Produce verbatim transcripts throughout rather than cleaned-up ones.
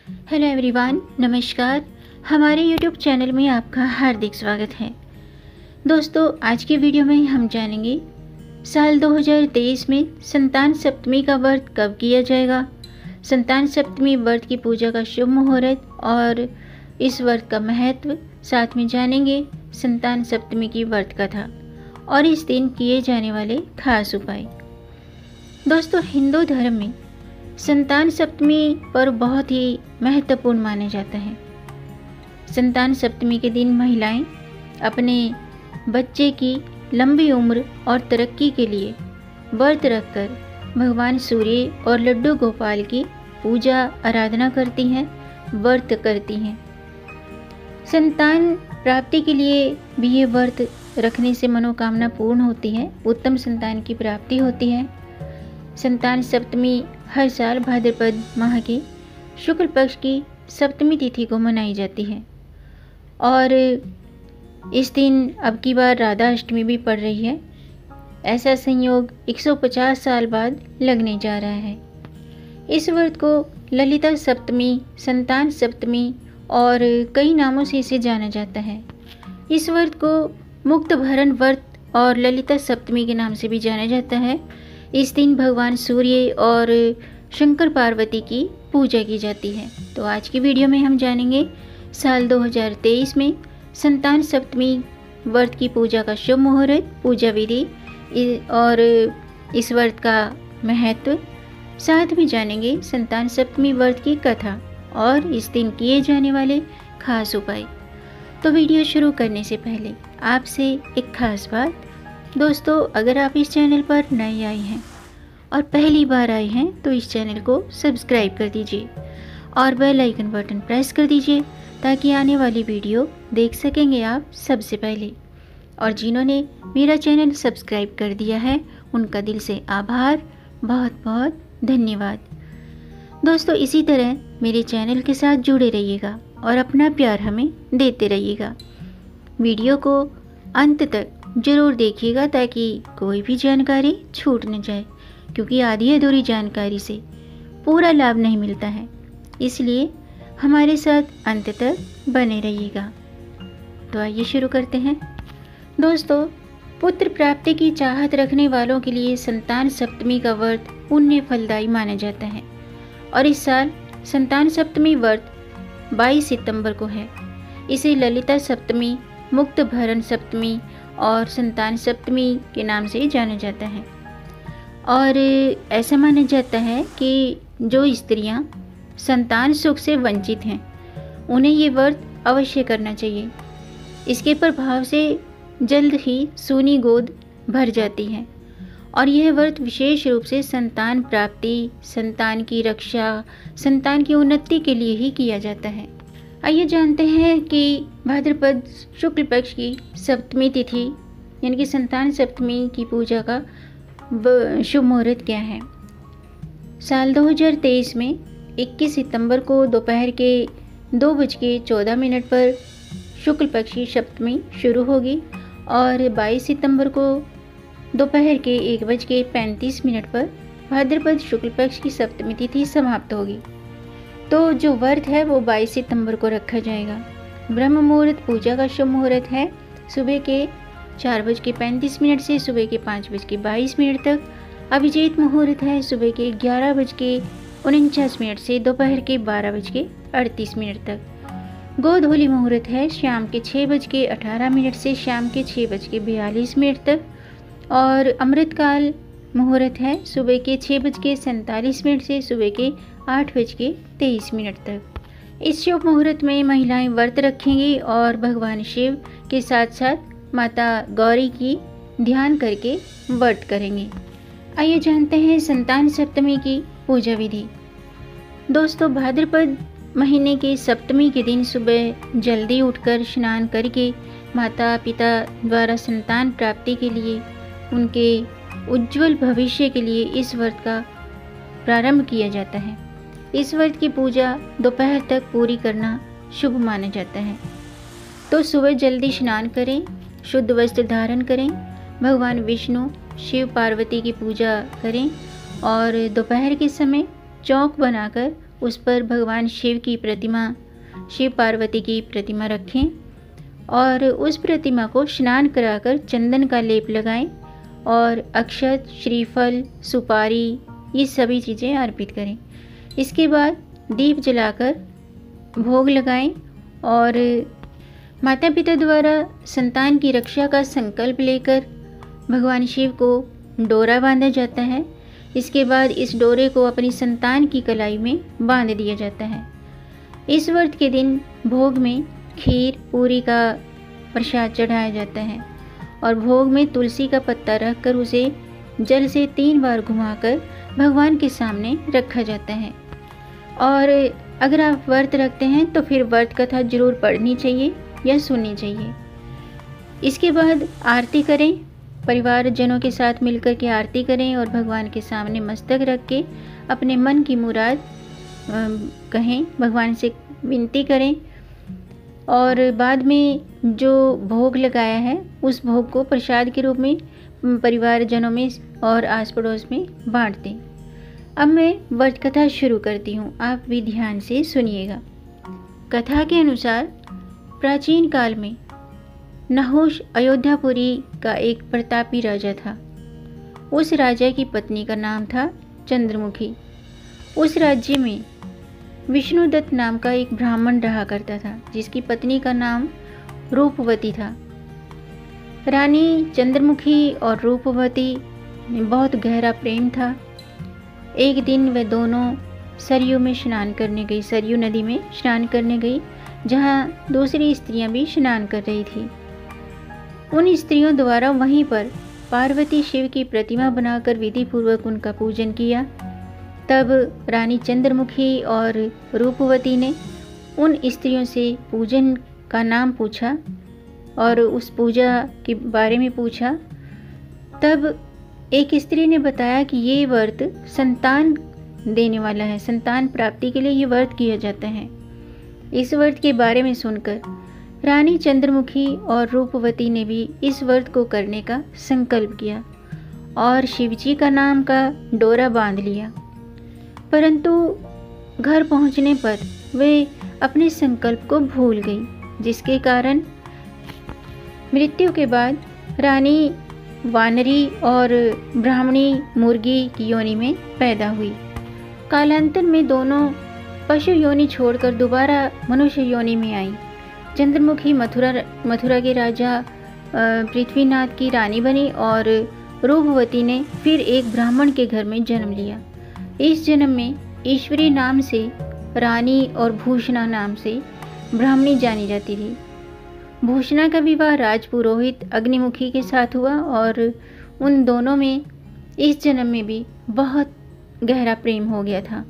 Hello everyone, नमस्कार। हमारे YouTube channel में आपका हार्दिक स्वागत है। दोस्तों, आज की वीडियो में हम जानेंगे साल दो हज़ार तेईस में संतान सप्तमी का व्रत कब किया जाएगा, संतान सप्तमी व्रत की पूजा का शुभ मुहूर्त और इस व्रत का महत्व। साथ में जानेंगे संतान सप्तमी की व्रत कथा और इस दिन किए जाने वाले खास उपाय। दोस्तों, हिंदू धर्म में संतान सप्तमी पर बहुत ही महत्वपूर्ण माना जाता है। संतान सप्तमी के दिन महिलाएं अपने बच्चे की लंबी उम्र और तरक्की के लिए व्रत रखकर भगवान सूर्य और लड्डू गोपाल की पूजा आराधना करती हैं, व्रत करती हैं। संतान प्राप्ति के लिए भी ये व्रत रखने से मनोकामना पूर्ण होती है, उत्तम संतान की प्राप्ति होती है। संतान सप्तमी हर साल भाद्रपद माह की शुक्ल पक्ष की सप्तमी तिथि को मनाई जाती है और इस दिन अब की बार राधा अष्टमी भी पड़ रही है। ऐसा संयोग एक सौ पचास साल बाद लगने जा रहा है। इस व्रत को ललिता सप्तमी, संतान सप्तमी और कई नामों से इसे जाना जाता है। इस व्रत को मुक्त भरण व्रत और ललिता सप्तमी के नाम से भी जाना जाता है। इस दिन भगवान सूर्य और शंकर पार्वती की पूजा की जाती है। तो आज की वीडियो में हम जानेंगे साल दो हज़ार तेईस में संतान सप्तमी व्रत की पूजा का शुभ मुहूर्त, पूजा विधि और इस व्रत का महत्व। साथ में जानेंगे संतान सप्तमी व्रत की कथा और इस दिन किए जाने वाले खास उपाय। तो वीडियो शुरू करने से पहले आपसे एक खास बात। दोस्तों, अगर आप इस चैनल पर नए आए हैं और पहली बार आए हैं तो इस चैनल को सब्सक्राइब कर दीजिए और बेल आइकन बटन प्रेस कर दीजिए ताकि आने वाली वीडियो देख सकेंगे आप सबसे पहले। और जिन्होंने मेरा चैनल सब्सक्राइब कर दिया है उनका दिल से आभार, बहुत बहुत धन्यवाद। दोस्तों, इसी तरह मेरे चैनल के साथ जुड़े रहिएगा और अपना प्यार हमें देते रहिएगा। वीडियो को अंत तक ज़रूर देखिएगा ताकि कोई भी जानकारी छूट न जाए, क्योंकि आधी अधूरी जानकारी से पूरा लाभ नहीं मिलता है। इसलिए हमारे साथ अंत तक बने रहिएगा। तो आइए शुरू करते हैं। दोस्तों, पुत्र प्राप्ति की चाहत रखने वालों के लिए संतान सप्तमी का व्रत पुण्य फलदायी माना जाता है और इस साल संतान सप्तमी व्रत बाईस सितंबर को है। इसे ललिता सप्तमी, मुक्त भरण सप्तमी और संतान सप्तमी के नाम से जाना जाता है। और ऐसा माना जाता है कि जो स्त्रियां संतान सुख से वंचित हैं उन्हें ये व्रत अवश्य करना चाहिए। इसके प्रभाव से जल्द ही सूनी गोद भर जाती है और यह व्रत विशेष रूप से संतान प्राप्ति, संतान की रक्षा, संतान की उन्नति के लिए ही किया जाता है। आइए जानते हैं कि भाद्रपद शुक्ल पक्ष की सप्तमी तिथि यानी कि संतान सप्तमी की पूजा का शुभ मुहूर्त क्या है। साल दो हज़ार तेईस में इक्कीस सितंबर को दोपहर के दो बज के चौदह मिनट पर शुक्ल पक्ष की सप्तमी शुरू होगी और बाईस सितंबर को दोपहर के एक बज के पैंतीस मिनट पर भाद्रपद शुक्ल पक्ष की सप्तमी तिथि समाप्त होगी। तो जो व्रत है वो बाईस सितंबर को रखा जाएगा। ब्रह्म मुहूर्त पूजा का शुभ मुहूर्त है सुबह के चार बज के पैंतीस मिनट से सुबह के पाँच बज के बाईस मिनट तक। अभिजीत मुहूर्त है सुबह के ग्यारह बज के उनचास मिनट से दोपहर के बारह बज के अड़तीस मिनट तक। गोधूली मुहूर्त है शाम के छः बज के अठारह मिनट से शाम के छः बज के बयालीस मिनट तक। और अमृतकाल मुहूर्त है सुबह के छः बज के सैंतालीस मिनट से सुबह के आठ बज के तेईस मिनट तक। इस शुभ मुहूर्त में महिलाएं व्रत रखेंगी और भगवान शिव के साथ साथ माता गौरी की ध्यान करके व्रत करेंगे। आइए जानते हैं संतान सप्तमी की पूजा विधि। दोस्तों, भाद्रपद महीने के सप्तमी के दिन सुबह जल्दी उठकर स्नान करके माता पिता द्वारा संतान प्राप्ति के लिए, उनके उज्जवल भविष्य के लिए इस व्रत का प्रारंभ किया जाता है। इस व्रत की पूजा दोपहर तक पूरी करना शुभ माना जाता है। तो सुबह जल्दी स्नान करें, शुद्ध वस्त्र धारण करें, भगवान विष्णु, शिव, पार्वती की पूजा करें और दोपहर के समय चौक बनाकर उस पर भगवान शिव की प्रतिमा, शिव पार्वती की प्रतिमा रखें और उस प्रतिमा को स्नान कराकर चंदन का लेप लगाएं और अक्षत, श्रीफल, सुपारी ये सभी चीज़ें अर्पित करें। इसके बाद दीप जलाकर भोग लगाएं और माता पिता द्वारा संतान की रक्षा का संकल्प लेकर भगवान शिव को डोरा बांधा जाता है। इसके बाद इस डोरे को अपनी संतान की कलाई में बांध दिया जाता है। इस व्रत के दिन भोग में खीर पूरी का प्रसाद चढ़ाया जाता है और भोग में तुलसी का पत्ता रखकर उसे जल से तीन बार घुमाकर भगवान के सामने रखा जाता है। और अगर आप व्रत रखते हैं तो फिर व्रत कथा जरूर पढ़नी चाहिए या सुननी चाहिए। इसके बाद आरती करें, परिवारजनों के साथ मिलकर के आरती करें और भगवान के सामने मस्तक रख के अपने मन की मुराद कहें, भगवान से विनती करें और बाद में जो भोग लगाया है उस भोग को प्रसाद के रूप में परिवारजनों में और आस पड़ोस में बांट दें। अब मैं व्रत कथा शुरू करती हूँ, आप भी ध्यान से सुनिएगा। कथा के अनुसार प्राचीन काल में नहुष अयोध्यापुरी का एक प्रतापी राजा था। उस राजा की पत्नी का नाम था चंद्रमुखी। उस राज्य में विष्णुदत्त नाम का एक ब्राह्मण रहा करता था, जिसकी पत्नी का नाम रूपवती था। रानी चंद्रमुखी और रूपवती में बहुत गहरा प्रेम था। एक दिन वे दोनों सरयू में स्नान करने गई, सरयू नदी में स्नान करने गई, जहाँ दूसरी स्त्रियां भी स्नान कर रही थी। उन स्त्रियों द्वारा वहीं पर पार्वती शिव की प्रतिमा बनाकर विधि पूर्वक उनका पूजन किया। तब रानी चंद्रमुखी और रूपवती ने उन स्त्रियों से पूजन का नाम पूछा और उस पूजा के बारे में पूछा। तब एक स्त्री ने बताया कि ये व्रत संतान देने वाला है, संतान प्राप्ति के लिए ये व्रत किया जाता है। इस व्रत के बारे में सुनकर रानी चंद्रमुखी और रूपवती ने भी इस व्रत को करने का संकल्प किया और शिवजी का नाम का डोरा बांध लिया। परंतु घर पहुंचने पर वे अपने संकल्प को भूल गई, जिसके कारण मृत्यु के बाद रानी वानरी और ब्राह्मणी मुर्गी की योनि में पैदा हुई। कालांतर में दोनों पशु योनि छोड़कर दोबारा मनुष्य योनि में आई। चंद्रमुखी मथुरा मथुरा के राजा पृथ्वीनाथ की रानी बनी और रूपवती ने फिर एक ब्राह्मण के घर में जन्म लिया। इस जन्म में ईश्वरी नाम से रानी और भूषणा नाम से ब्राह्मणी जानी जाती थी। भूषणा का विवाह राजपुरोहित अग्निमुखी के साथ हुआ और उन दोनों में इस जन्म में भी बहुत गहरा प्रेम हो गया था।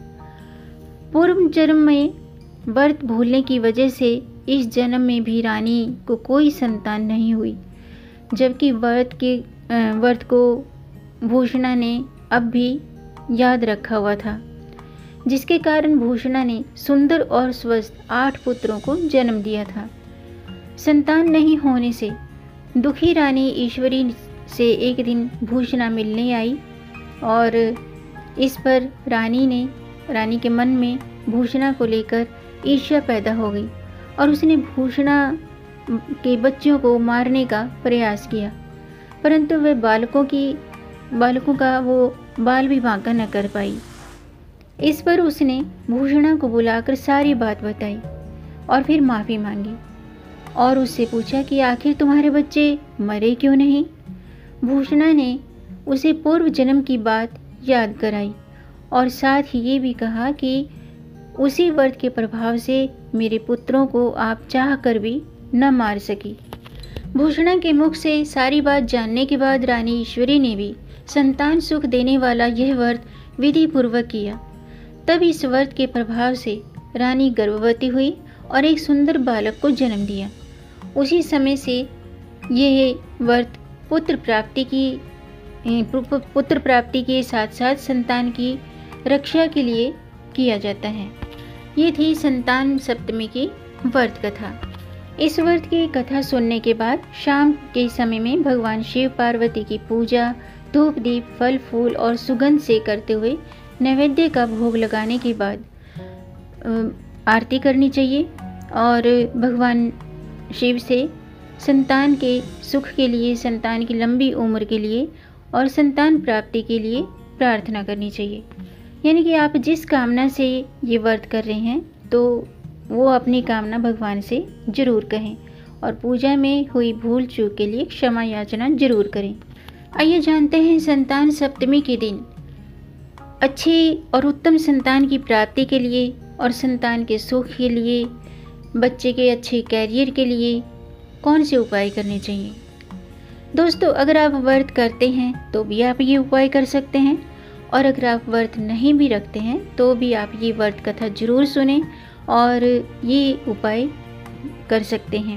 पूर्व जन्म में व्रत भूलने की वजह से इस जन्म में भी रानी को कोई संतान नहीं हुई, जबकि व्रत के व्रत को भूषणा ने अब भी याद रखा हुआ था, जिसके कारण भूषणा ने सुंदर और स्वस्थ आठ पुत्रों को जन्म दिया था। संतान नहीं होने से दुखी रानी ईश्वरी से एक दिन भूषणा मिलने आई और इस पर रानी ने रानी के मन में भूषणा को लेकर ईर्ष्या पैदा हो गई और उसने भूषणा के बच्चों को मारने का प्रयास किया, परंतु वह बालकों की बालकों का वो बाल विवाह न कर पाई। इस पर उसने भूषणा को बुलाकर सारी बात बताई और फिर माफ़ी मांगी और उससे पूछा कि आखिर तुम्हारे बच्चे मरे क्यों नहीं। भूषणा ने उसे पूर्व जन्म की बात याद कराई और साथ ही ये भी कहा कि उसी व्रत के प्रभाव से मेरे पुत्रों को आप चाह कर भी न मार सकी। भूषणा के मुख से सारी बात जानने के बाद रानी ईश्वरी ने भी संतान सुख देने वाला यह व्रत विधि पूर्वक किया। तब इस व्रत के प्रभाव से रानी गर्भवती हुई और एक सुंदर बालक को जन्म दिया। उसी समय से यह व्रत पुत्र प्राप्ति की पुत्र प्राप्ति के साथ साथ संतान की रक्षा के लिए किया जाता है। ये थी संतान सप्तमी की व्रत कथा। इस व्रत की कथा सुनने के बाद शाम के समय में भगवान शिव पार्वती की पूजा धूप दीप फल फूल और सुगंध से करते हुए नैवेद्य का भोग लगाने के बाद आरती करनी चाहिए और भगवान शिव से संतान के सुख के लिए, संतान की लंबी उम्र के लिए और संतान प्राप्ति के लिए प्रार्थना करनी चाहिए। यानी कि आप जिस कामना से ये व्रत कर रहे हैं तो वो अपनी कामना भगवान से ज़रूर कहें और पूजा में हुई भूल चूक के लिए क्षमा याचना जरूर करें। आइए जानते हैं संतान सप्तमी के दिन अच्छी और उत्तम संतान की प्राप्ति के लिए और संतान के सुख के लिए, बच्चे के अच्छे कैरियर के लिए कौन से उपाय करने चाहिए। दोस्तों, अगर आप व्रत करते हैं तो भी आप ये उपाय कर सकते हैं और अगर आप व्रत नहीं भी रखते हैं तो भी आप ये व्रत कथा जरूर सुनें और ये उपाय कर सकते हैं।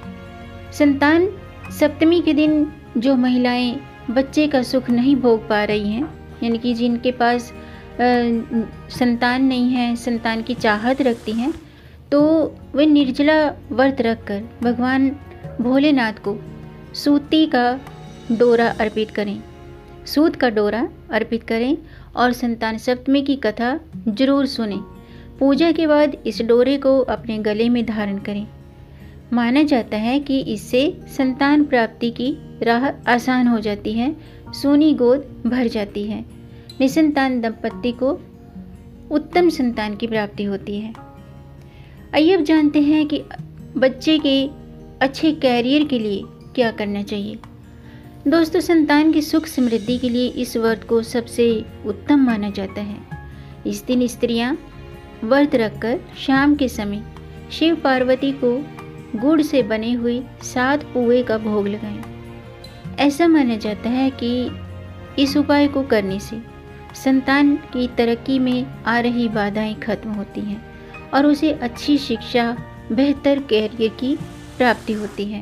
संतान सप्तमी के दिन जो महिलाएं बच्चे का सुख नहीं भोग पा रही हैं, यानी कि जिनके पास आ, संतान नहीं है, संतान की चाहत रखती हैं, तो वे निर्जला व्रत रखकर भगवान भोलेनाथ को सूती का डोरा अर्पित करें, सूत का डोरा अर्पित करें और संतान सप्तमी की कथा जरूर सुनें। पूजा के बाद इस डोरे को अपने गले में धारण करें। माना जाता है कि इससे संतान प्राप्ति की राह आसान हो जाती है, सूनी गोद भर जाती है, निसंतान दंपत्ति को उत्तम संतान की प्राप्ति होती है। आइए अब जानते हैं कि बच्चे के अच्छे कैरियर के लिए क्या करना चाहिए। दोस्तों, संतान की सुख समृद्धि के लिए इस व्रत को सबसे उत्तम माना जाता है। इस दिन स्त्रियां व्रत रखकर शाम के समय शिव पार्वती को गुड़ से बने हुए सात पुए का भोग लगाएं। ऐसा माना जाता है कि इस उपाय को करने से संतान की तरक्की में आ रही बाधाएं खत्म होती हैं और उसे अच्छी शिक्षा, बेहतर कैरियर की प्राप्ति होती है।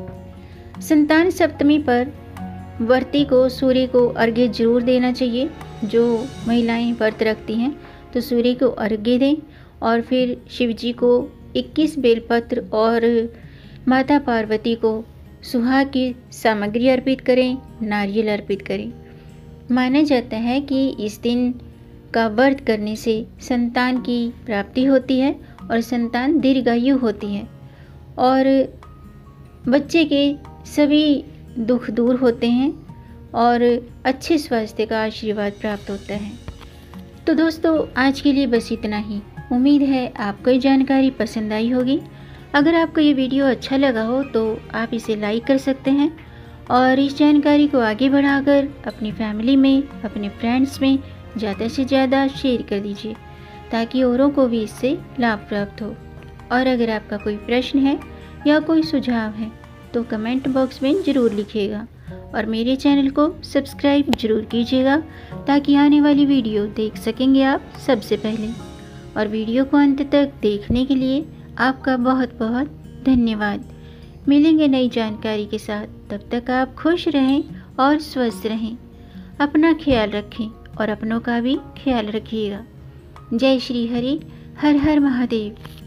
संतान सप्तमी पर व्रती को सूर्य को अर्घ्य जरूर देना चाहिए। जो महिलाएं व्रत रखती हैं तो सूर्य को अर्घ्य दें और फिर शिव जी को इक्कीस बेलपत्र और माता पार्वती को सुहाग की सामग्री अर्पित करें, नारियल अर्पित करें। माना जाता है कि इस दिन का व्रत करने से संतान की प्राप्ति होती है और संतान दीर्घायु होती है और बच्चे के सभी दुख दूर होते हैं और अच्छे स्वास्थ्य का आशीर्वाद प्राप्त होता है। तो दोस्तों, आज के लिए बस इतना ही। उम्मीद है आपको ये जानकारी पसंद आई होगी। अगर आपको ये वीडियो अच्छा लगा हो तो आप इसे लाइक कर सकते हैं और इस जानकारी को आगे बढ़ाकर अपनी फैमिली में, अपने फ्रेंड्स में ज़्यादा से ज़्यादा शेयर कर दीजिए ताकि औरों को भी इससे लाभ प्राप्त हो। और अगर आपका कोई प्रश्न है या कोई सुझाव है तो कमेंट बॉक्स में ज़रूर लिखिएगा और मेरे चैनल को सब्सक्राइब जरूर कीजिएगा ताकि आने वाली वीडियो देख सकेंगे आप सबसे पहले। और वीडियो को अंत तक देखने के लिए आपका बहुत बहुत धन्यवाद। मिलेंगे नई जानकारी के साथ, तब तक आप खुश रहें और स्वस्थ रहें। अपना ख्याल रखें और अपनों का भी ख्याल रखिएगा। जय श्री हरि, हर हर महादेव।